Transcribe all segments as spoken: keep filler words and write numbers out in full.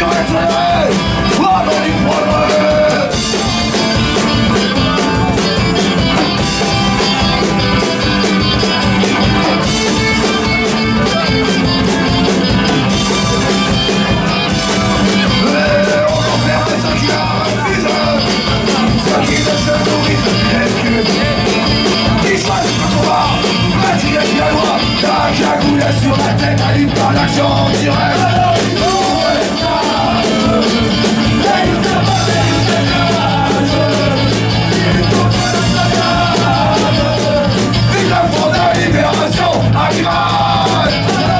direct oh dans du progrès. La cagoule sur la tête, allume par l'action directe. Vive la France de la libération, animal.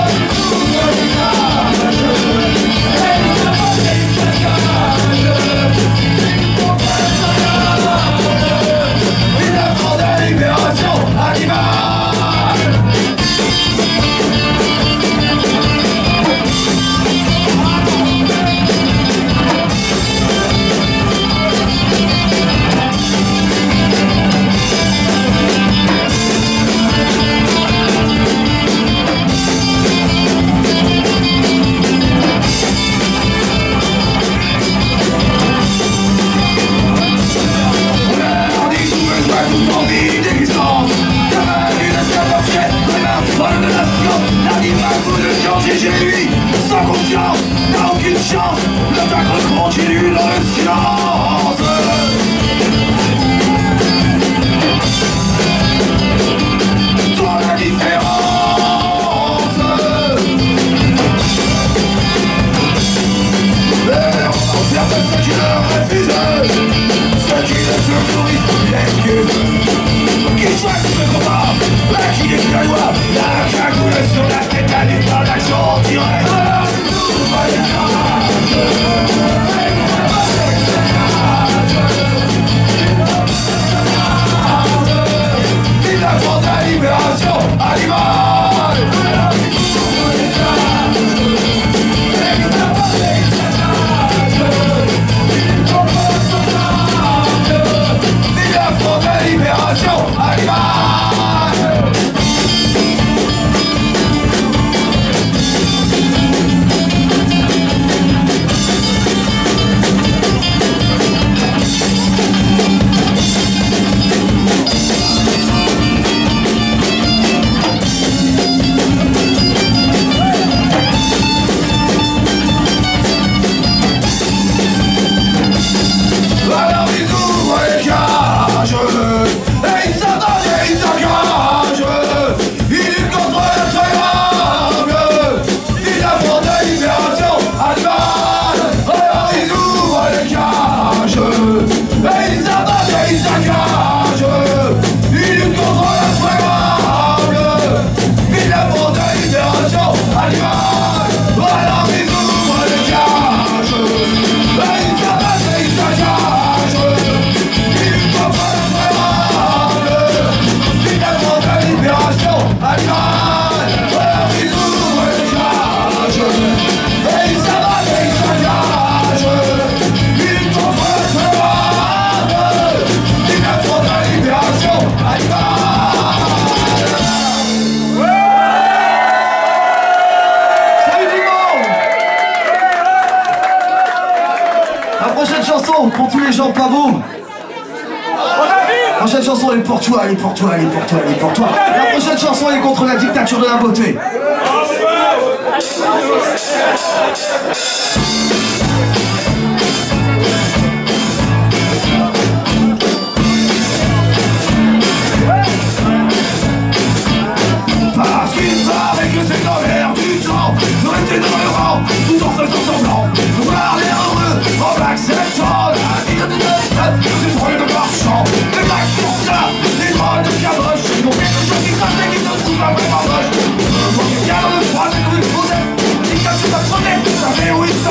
Vive la France de la libération, animal. J'ai lui, sans confiance, n'a aucune chance. L'attaque continue dans le silence. Toi la différence. Et on enferme ceux qui leur refusent, ceux qui ne se nourrissent les culs, qui choisissent le combat, et qui défient la loi. La cagoule sur la tête, allume par l'action directe. Vive la France de la libération, animal. Vive la France de la libération, animal. Alors ils ouvrent les cages, et ils s'attendent et ils s'engagent. Ils luttent contre le triangle. Vive la France de la libération, animal. Alors ils ouvrent les cages, et ils s'attendent et ils s'engagent. Ils luttent contre le triangle. Vive la France de la libération, animal. Alors ils ouvrent les cages, et ils s'attendent et ils s'engagent. Pour tous les gens pas beaux. La prochaine chanson elle est pour toi, elle est pour toi, elle est pour toi, elle est pour toi. La prochaine chanson elle est contre la dictature de la beauté. Parce qu'il paraît que c'est dans l'air du temps de rester dans le rang tout en faisant semblant de parler heureux en acceptant la vie de ces problèmes de marchands, des blagues pour ça, des drôles de caboches, ils ont quelque chose qui crache et qui ne trouve pas vraiment moche. Le monde est bien dans le froid, c'est cru, vous êtes, les gars, c'est pas trop net, ça fait oui.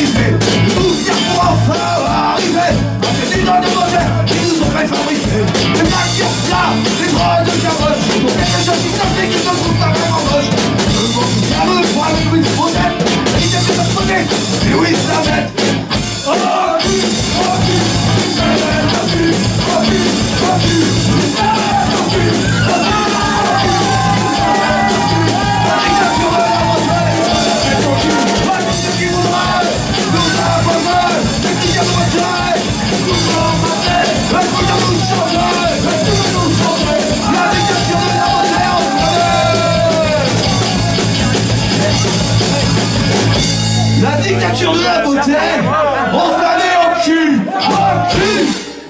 brisés. Tout vient pour enfin arriver. Ces idoles de beauté qui nous ont fait fabriquer. Les blagues qui ont là, les droits de carottes. Pour quelque chose qui s'applique et se trouve pas vraiment moche. Le monde qui a le poil de Louis Fossoyeurs. L'idée de notre côté, et oui, ça m'aide. Oh, refus, refus, refus, refus, refus, refus, la dictature de la beauté, c'est ton cul, pas tout ce qui voudrait nous imposer, c'est qui vient nous retirer, nous embrasser, elle faut de nous changer, elle faut de nous changer, la dictature de la beauté, on se connaît. La dictature de la beauté, on se connaît au cul, au cul.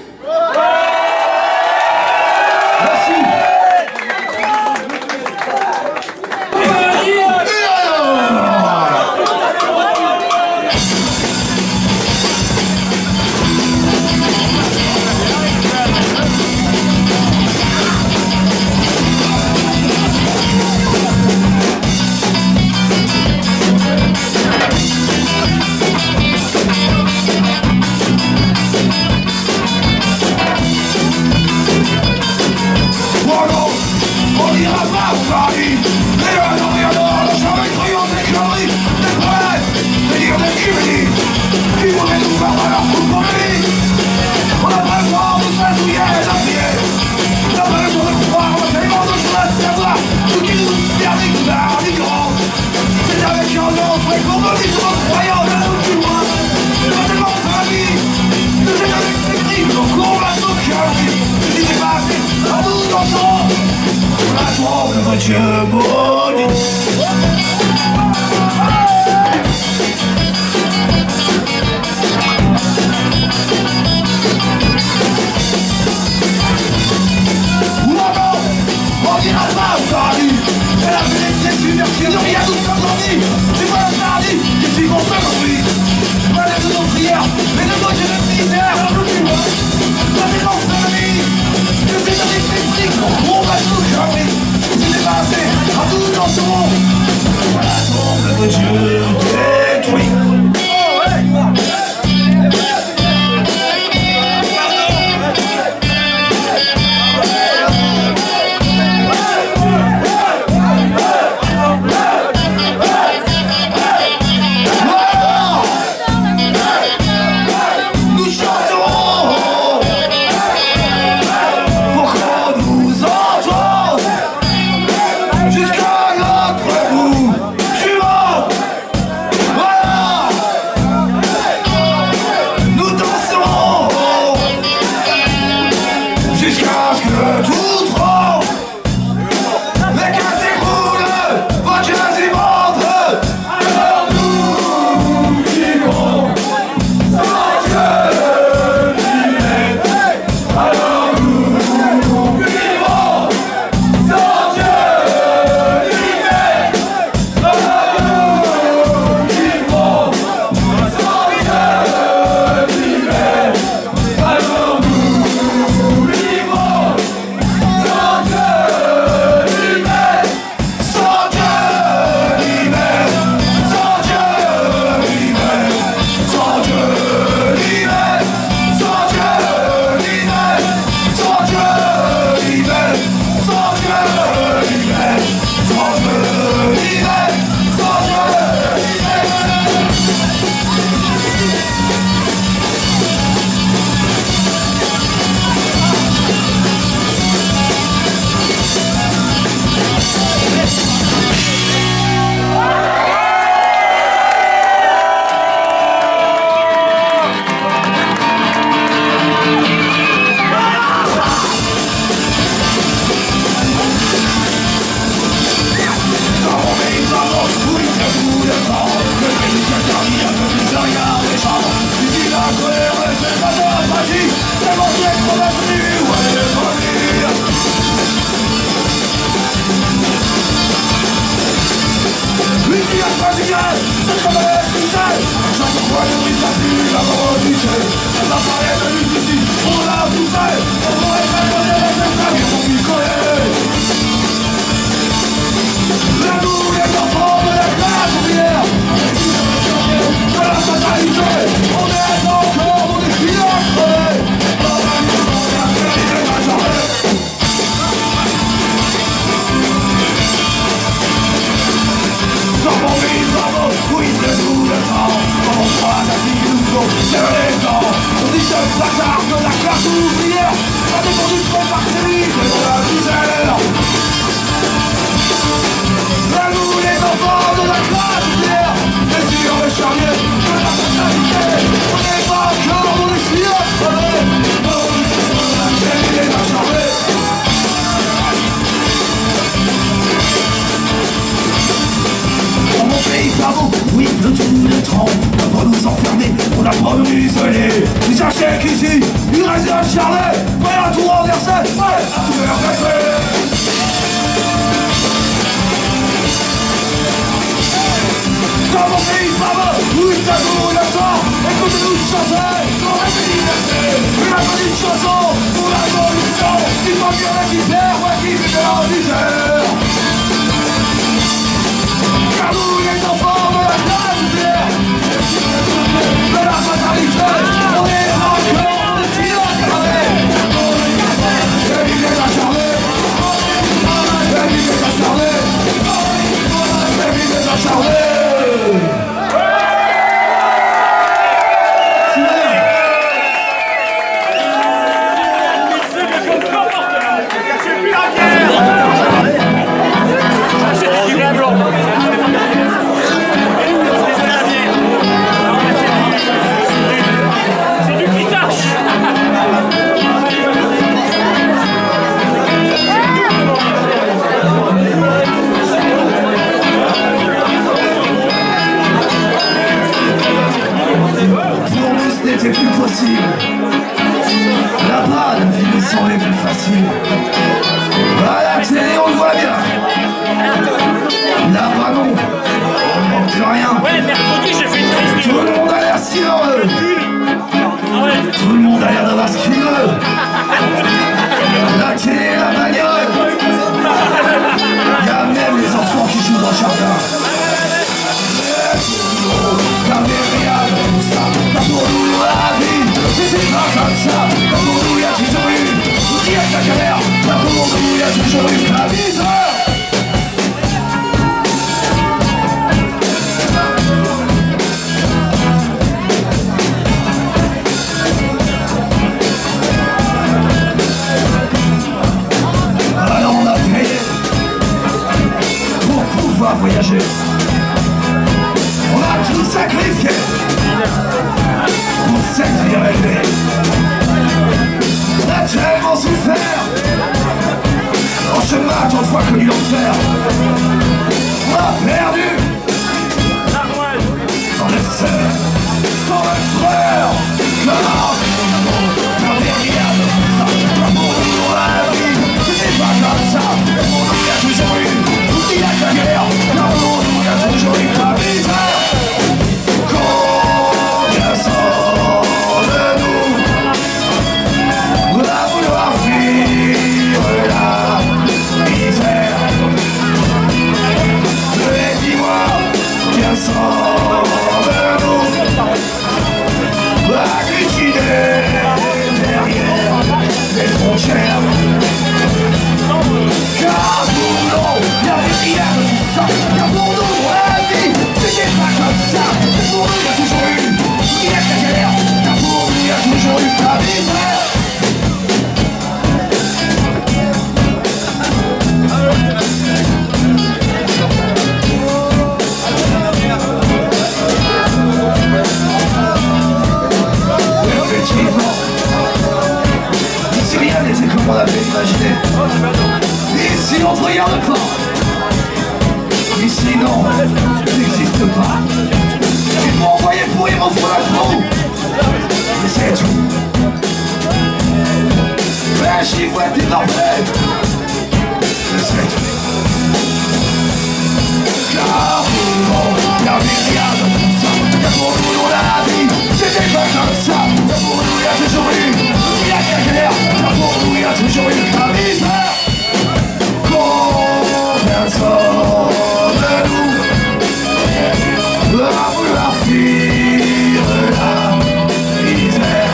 Dieu maudit. On dira pas au paradis. Elle a fait des pieds submergés de rien tout comme grandi. C'est pas le paradis, je suis contre aujourd'hui. Pas de nos prières, mais de moi je le misère. Pas des gens de la vie. Je sais dans les esprits, on va tout changer. C'est débarrassé à tout dans ce monde. La tombe de Dieu détruit. la promenade isolée. Ils cherchaient qu'ici, il restait un charlet. Prêt à tout renverser, prêt à tout renverser. Dans mon pays fameux, où il s'agoue le sang, écoutez-nous chanter, pour la liberté. Une petite chanson pour la révolution, qui faut bien la misère, moi qui vis de la misère. Car nous les enfants de la classe ouvrière, de la fatalité, on est encore de tir à carré. Et vive les acharnés, et vive les acharnés, et vive les acharnés. C'était plus possible. Là-bas, la vie me semblait plus facile. À la télé, on le voit bien. Là-bas, non. On ne manque plus rien. Ouais, mercredi, j'ai fait une crise. Tout le monde a l'air si heureux. Tout le monde a l'air d'avoir ce qu'il veut. La télé, la bagnole. Il y a même les enfants qui jouent dans le jardin. T'avais rien de tout ça. T'as pour nous la vie. C'était pas comme ça. T'as pour nous y'a toujours eu. Il y a ta galère. T'as pour nous y'a toujours eu la misère. Alors on a payé pour pouvoir voyager. On a tout sacrifié pour cette vie rêvée. On a tellement souffert. En chemin, tant de fois connu l'enfer. On a perdu dans les sœurs, dans les frères. Car t'avais rien de tout ça. L'amour dans la vie, c'était pas comme ça. L'amour nous y a toujours eu. Il y a ta guerre. L'amour nous y a toujours eu. La misère. Combien sont de nous à vouloir vivre la misère. Mais dis-moi, combien sont de nous à cultiver derrière les frontières. Car nous, non, il n'y avait rien de tout ça. Car pour nous, la vie, c'était pas comme ça. Mais pour nous, il y a toujours eu, il y a ta galère. Car pour nous, il y a toujours eu la misère. Effectivement, ici rien n'était comme on avait imaginé. Ici on ne regarde pas. Ici non, n'existe pas. Ils m'ont envoyé pourrir mon front à trou. Et c'est tout. Mais j'y vois des parfaits. Et c'est tout. Car pour nous, il n'y avait rien de tout ça. Car pour nous, on a la vie. C'était pas comme ça. Car pour nous, il y a toujours eu. Il y a ta galère. Car pour nous, il y a toujours eu la misère. Combien sont de nous à vouloir fuir la misère.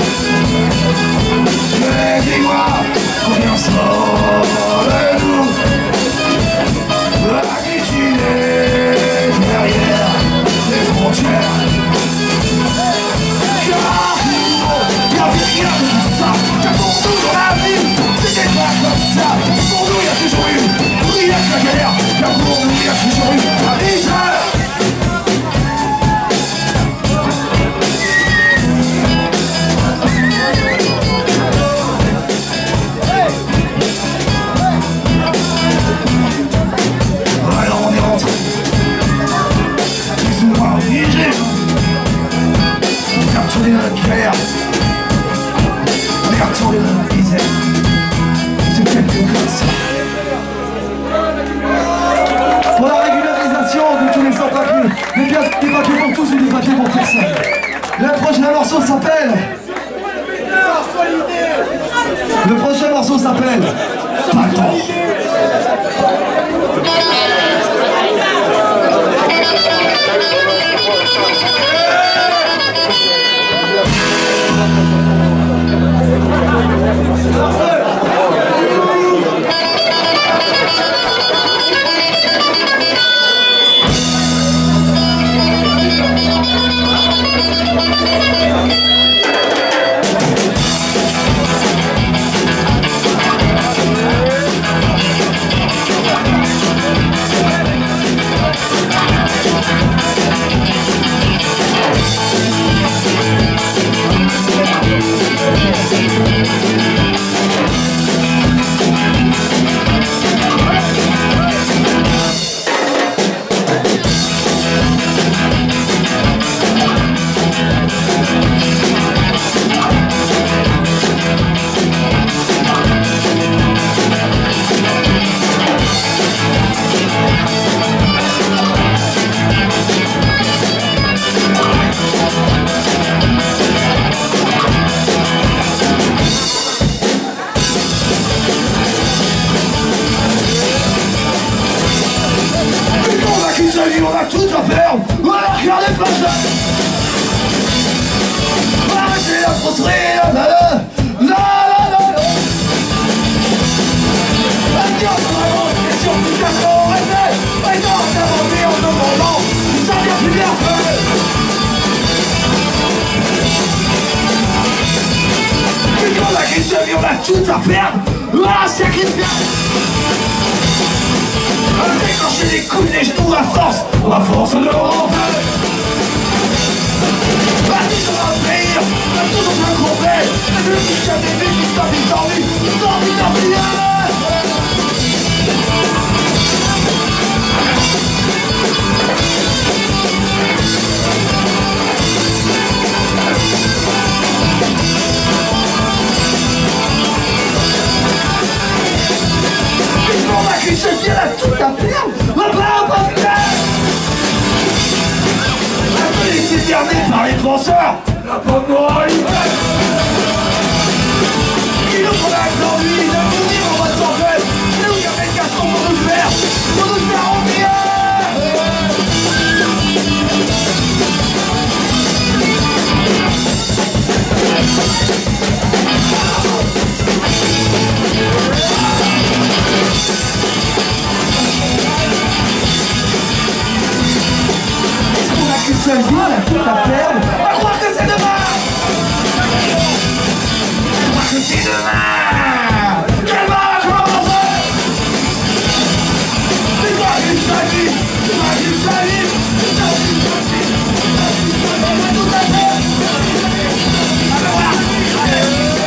Mais dis-moi, combien sont de nous à cultiver derrière les frontières. Car il n'y avait rien de tout ça. Car pour nous dans la vie, c'était pas comme ça. Pour nous il y a toujours eu, il y a que la galère. Car pour nous il y a toujours eu la misère. Alors on est rentré plus ou moins obligé. tourner dans notre galère. Regarde tourner dans notre misère. C'est peut-être mieux comme ça. Pour la régularisation de tous les sans-papiers, des, des papiers pour tous ou des papiers pour personne. Le prochain morceau s'appelle... Le prochain morceau s'appelle... Pas le temps. On a tout à faire, on a regardé pas ça. Arrêtez la frustrer, la la la la la la. Adieu, vraiment, et sur tout à ce qu'on rêvait. Et non, d'avancer en demandant, ça vient plus bien fait. Et quand la crise de vie, on a tout à perdre, ah, c'est qui fait. Avec quand j'ai les couilles, les genoux, la force, la force de l'enfer. Pas toujours un pire, pas toujours un complet. Mais le qui jamais vu, qui s'en vit, s'en vit, s'en vit, s'en vit. On a qu'une seule vie, elle a tout à perdre. On va pas faire. Un peu laissé terner par les penseurs. La bonne moralité. Qui nous prend la grande vie, d'un nous dire on va s'en faire. C'est où il y a des garçons pour nous faire, pour nous faire envier. Qu'une seule vie, on a tout à perdre. On va croire que c'est demain. On croit que c'est demain. Quelle va commencer. C'est quoi une seule vie. C'est quoi une seule vie. C'est quoi une seule vie. On va tout à faire. Allez voir. Allez.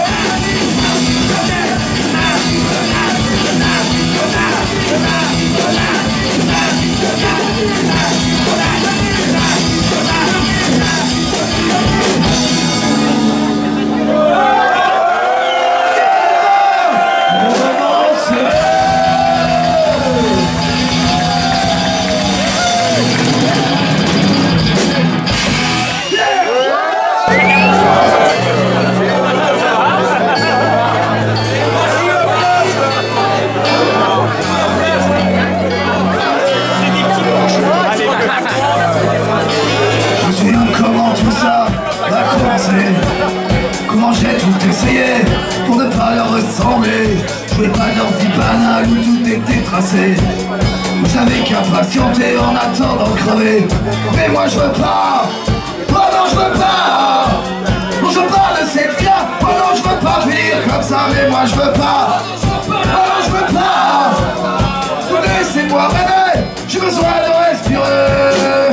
Comment j'ai tout essayé pour ne pas leur ressembler. Je voulais pas leur vie banale où tout était tracé. J'avais qu'à patienter en attendant de crever. Mais moi je veux pas. Oh non je veux pas. Non je veux pas de cette vie-là. Oh non je veux pas finir comme ça. Mais moi je veux pas. Oh non je veux pas. Laissez-moi rêver. J'ai besoin de respirer.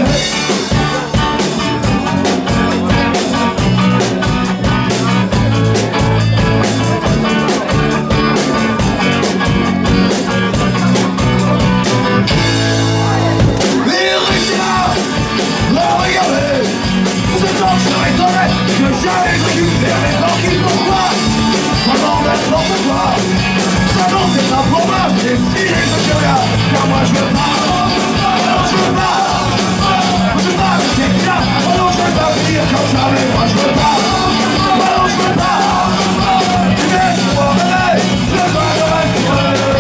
Regardez, vous êtes en train est honnête, que jamais je récupère les tranquilles. Pourquoi? Pendant n'importe quoi. Ça non, c'est pas pour moi, c'est stylé, je sais rien. Car moi je veux pas, non je veux pas. Je veux pas rester bien, oh non je veux pas finir comme ça. Mais moi je veux pas, oh non je veux pas. Laisse-moi rêver, je veux pas le reste.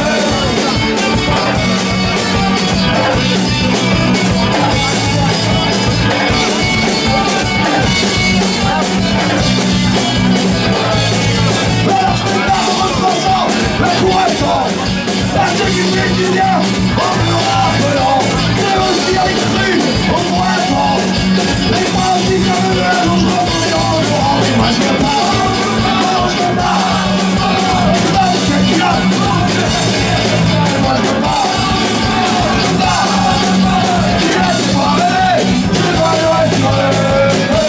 La courage, la sécurité du bien, en me rappelant, c'est aussi avec cru, au poisson. Les moi aussi comme le verre, dont je reprends en courant. Mais moi je veux pas, non je veux pas, je veux pas de cette gueule. Mais moi je veux pas, je veux pas, tu laisses-moi rêver, je veux pas le reste crever.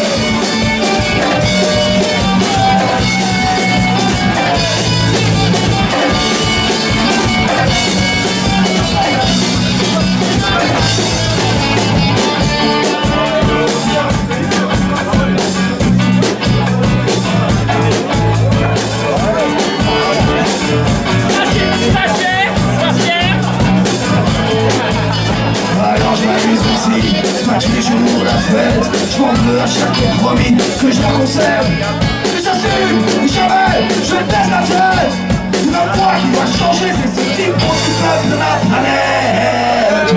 Alors je m'amuse ici, pas tous les jours la fête. Je m'en veux à chaque compromis que je la conserve. Mais j'assume, jamais, je baisse la tête. C'est ma voix qui doit changer, c'est ce type pour tout peuple de ma planète.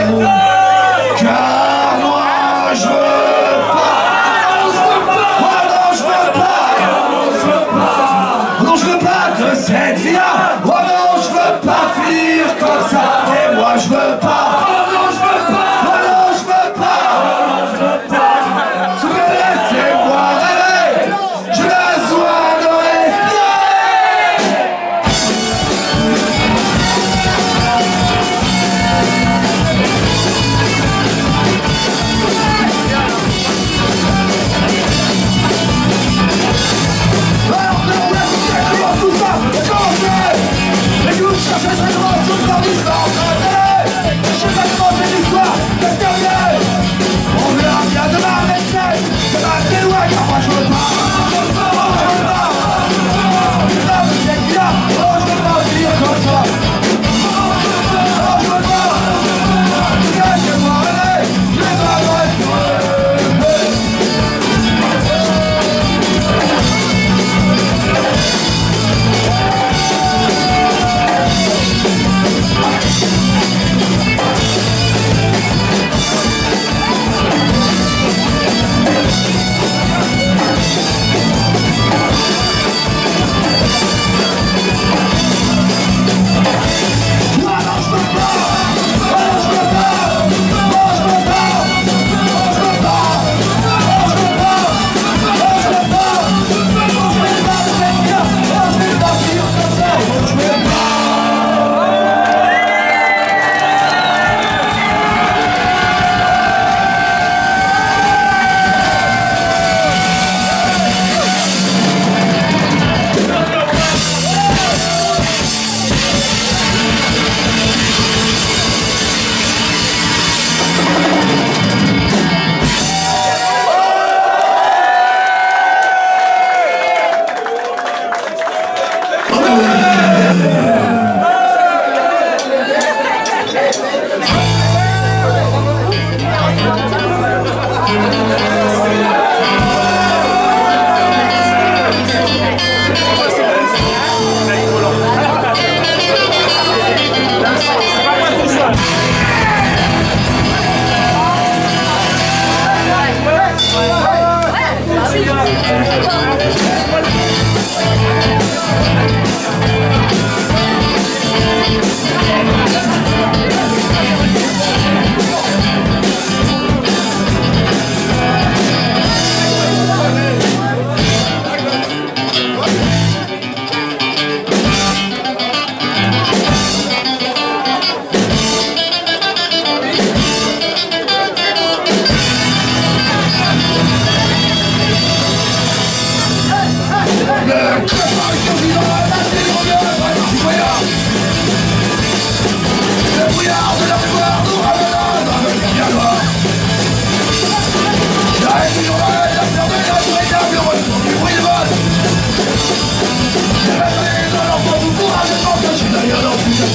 Car moi je veux pas. Moi non je veux pas. Non je veux pas de cette vie-là. Oh non je veux pas finir comme ça. Et moi je veux pas.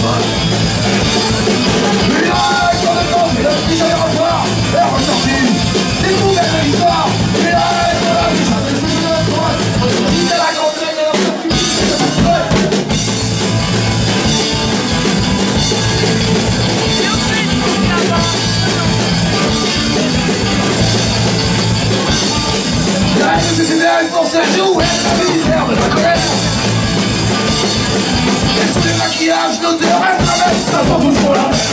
Pour se jouer la misère de la colère. Et sous les maquillages d'odeur reste la même, ça sent toujours la même.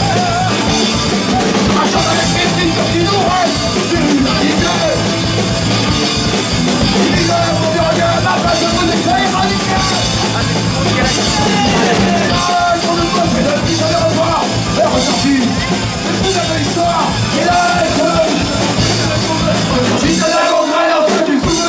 Marchant avec mes filles sur qui nous reste c'est l'humanité. Il est là pour dire rien à ma face de vos effets radicaux. Et pour le peuple et le petit j'allais revoir et ressortir. C'est tout à l'histoire. Et là, et là, j'ai de la contraire, c'est du fou.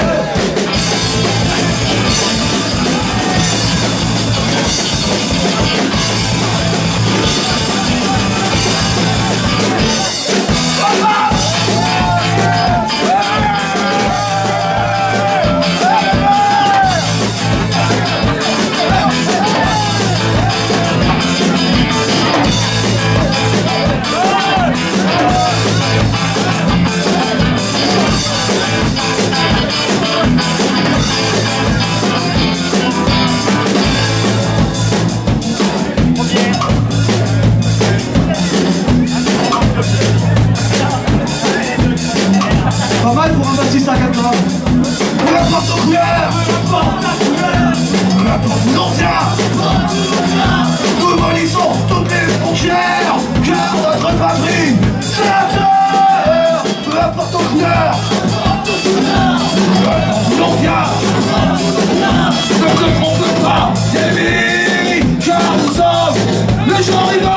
Pas mal pour un bassiste à quatre ans. On la porte aux couleurs, on la porte aux anciens. Nous molissons toutes les frontières, car notre patrie, c'est la terre. Peu importe aux couleurs, on la porte aux anciens. Ne te trompe pas, Yémi, car nous sommes les gens rivaux.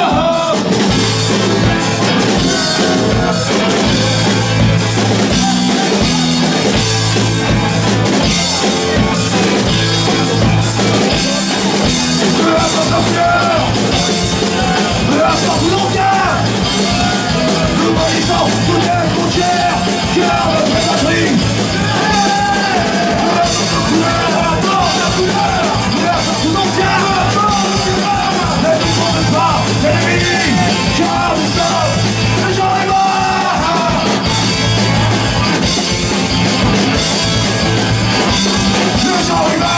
Peu importe nos couleurs, peu importe où l'on vient, nous molissons toutes les frontières, car notre patrie. Peu importe nos couleurs, peu importe la couleur, peu importe où l'on vient, ne nous trompe pas, ennemis, car nous sommes les gens rivaux. Les gens rivaux.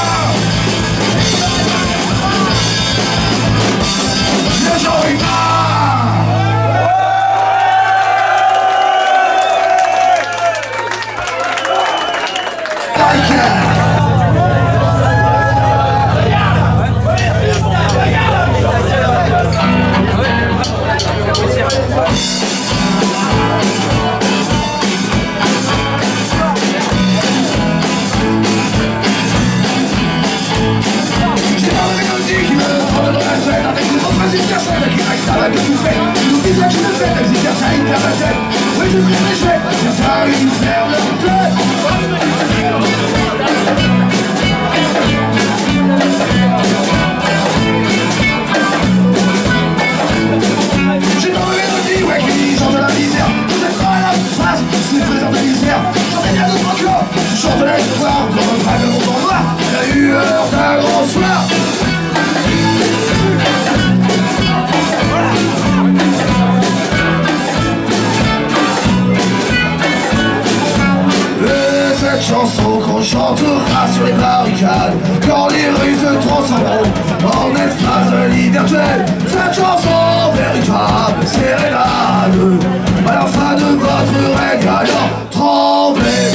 Les gens rivaux. Chanson qu'on chantera sur les barricades quand les rues se transformeront en espace de liberté. Cette chanson véritable sérénade à la fin de votre règne, alors tremblez.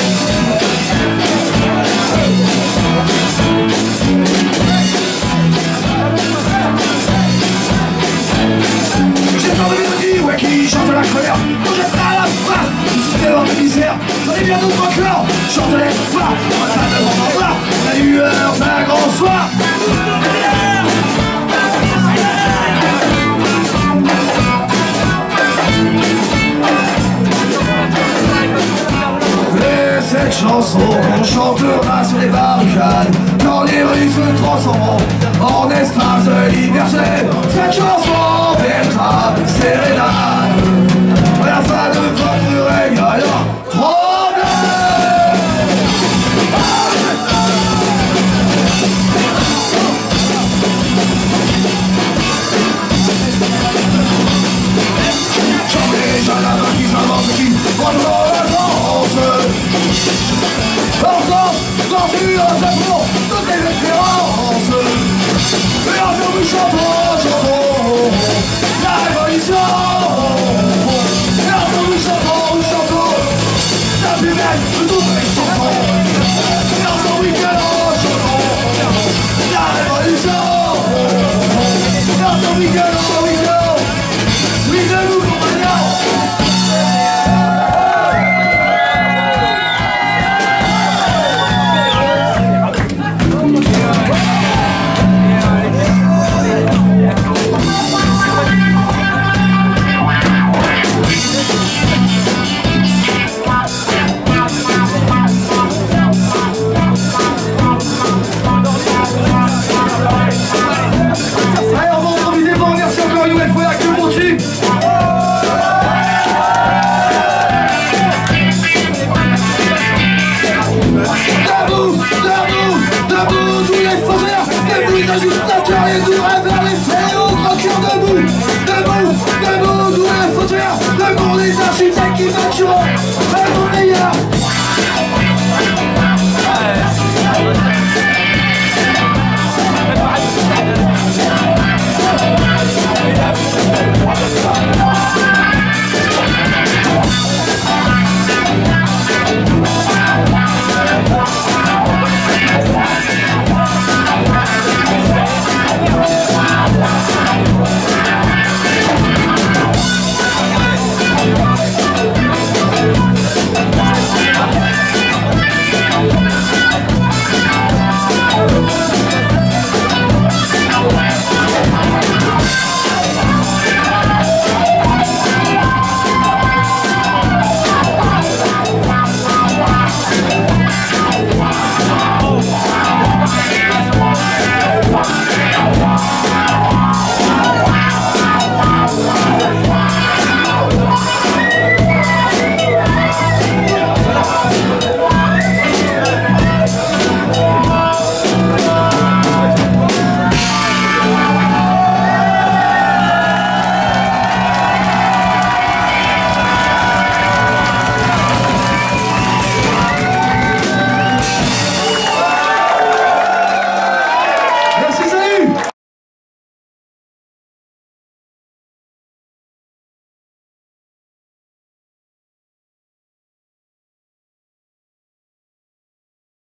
J'ai peur de mélodie, ouais, qui chante la colère. Quand j'ai pas la face, vous hors de misère. J'en ai bien d'autres cœurs, chante l'espoir. On va pas devant voir la lueur d'un grand soir. Et cette chanson qu'on chantera sur les barricades quand les rues se transformeront en espace de liberté. Cette chanson véritable sérénade à la fin de votre règne, alors tremblez. Ensemble, construire un pour toutes les espérances. Et ensemble nous chantons, chantons la révolution. Et ensemble nous chantons, chantons la plus belle de toutes les chansons. Et ensemble nous chantons, chantons la révolution.